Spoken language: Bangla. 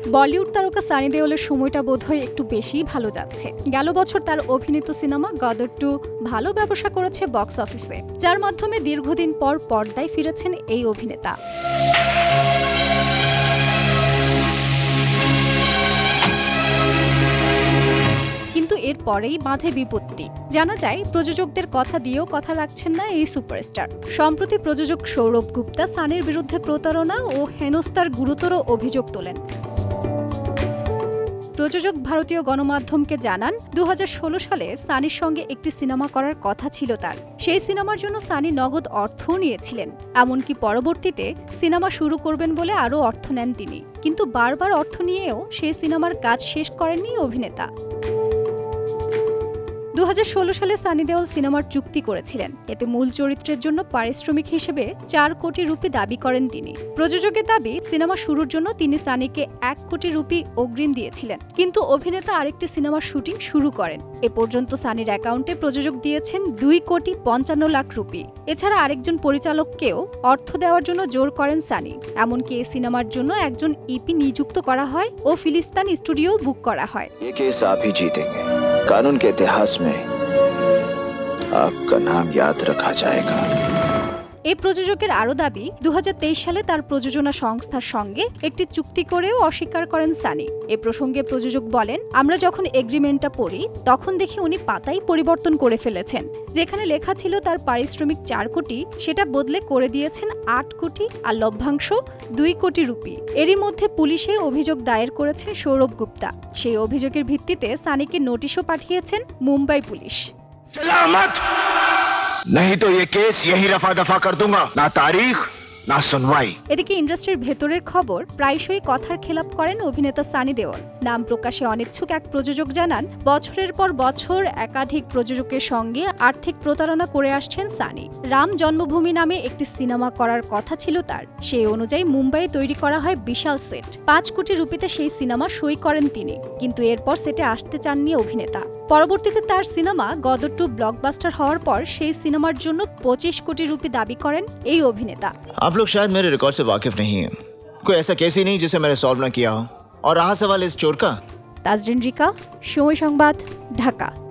বলিউড তারকা সানি দেওলের সময়টা বোধহয় একটু বেশিই ভালো যাচ্ছে। গেল বছর তার অভিনীত সিনেমা গদর 2 ভালো ব্যবসা করেছে বক্স অফিসে, যার মাধ্যমে দীর্ঘদিন পর পর্দায় ফিরেছেন এই অভিনেতা। কিন্তু এর পরেই বাঁধে বিপত্তি। জানা যায়, প্রযোজকদের কথা দিয়েও কথা রাখছেন না এই সুপারস্টার। সম্প্রতি প্রযোজক সৌরভ গুপ্তা সানির বিরুদ্ধে প্রতারণা ও হেনস্থার গুরুতর অভিযোগ তোলেন। প্রযোজক ভারতীয় গণমাধ্যমকে জানান, 2016 সালে সানির সঙ্গে একটি সিনেমা করার কথা ছিল তার। সেই সিনেমার জন্য সানি নগদ অর্থও নিয়েছিলেন। এমনকি পরবর্তীতে সিনেমা শুরু করবেন বলে আরও অর্থ নেন তিনি। কিন্তু বারবার অর্থ নিয়েও সেই সিনেমার কাজ শেষ করেননি অভিনেতা। 2016 সালে সানি দেওল সিনেমার চুক্তি করেছিলেন। এতে মূল চরিত্রের জন্য পারিশ্রমিক হিসেবে 4 কোটি রুপি দাবি করেন তিনি। প্রযোজকের দাবি, সিনেমা শুরুর জন্য তিনি সানিকে 1 কোটি রুপি অগ্রিম দিয়েছিলেন। কিন্তু অভিনেতা আরেকটি সিনেমার শুটিং শুরু করেন। এ পর্যন্ত সানির অ্যাকাউন্টে প্রযোজক দিয়েছেন 2 কোটি 55 লাখ রুপি। এছাড়া আরেকজন পরিচালককেও অর্থ দেওয়ার জন্য জোর করেন সানি। এমনকি এই সিনেমার জন্য একজন ইপি নিযুক্ত করা হয় ও ফিলিস্তান স্টুডিও বুক করা হয়। कानून के इतिहास में आपका नाम याद रखा जाएगा। এই প্রযোজকের আরও দাবি, 2023 সালে তার প্রযোজনা সংস্থার সঙ্গে একটি চুক্তি করেও অস্বীকার করেন সানি। এ প্রসঙ্গে প্রযোজক বলেন, আমরা যখন এগ্রিমেন্টটা পড়ি তখন দেখি উনি পাতাই পরিবর্তন করে ফেলেছেন। যেখানে লেখা ছিল তার পারিশ্রমিক 4 কোটি, সেটা বদলে করে দিয়েছেন 8 কোটি আর লভ্যাংশ 2 কোটি রুপি। এরই মধ্যে পুলিশে অভিযোগ দায়ের করেছেন সৌরভ গুপ্তা। সেই অভিযোগের ভিত্তিতে সানিকে নোটিশও পাঠিয়েছেন মুম্বাই পুলিশ। नहीं तो ये केस यही रफा दफा कर दूंगा, ना तारीख ना सुनवाई। এদিকে ইন্ডাস্ট্রির ভেতরের খবর, প্রায়শই কথার খেলাপ করেন অভিনেতা সানি দেওল। নাম প্রকাশে অনিচ্ছুক এক প্রযোজক জানান, বছরের পর বছর একাধিক প্রযোজকের সঙ্গে আর্থিক প্রতারণা করে আসছেন সানি। রাম জন্মভূমি নামে একটি সিনেমা করার কথা ছিল তার। সেই অনুযায়ী মুম্বাইয়ে তৈরি করা হয় বিশাল সেট। 5 কোটি রুপিতে সেই সিনেমা সই করেন তিনি। কিন্তু এরপর সেটে আসতে চাননি অভিনেতা। পরবর্তীতে তার সিনেমা গদর 2 ব্লকবাস্টার হওয়ার পর সেই সিনেমার জন্য 25 কোটি রুপি দাবি করেন এই অভিনেতা। आप लोग शायद मेरे रिकॉर्ड से वाकिफ नहीं हैं। कोई ऐसा केस ही नहीं जिसे मैंने सॉल्व ना किया हो। और रहा सवाल इस चोर का। তাজরিন রিকা, সময় সংবাদ, ঢাকা।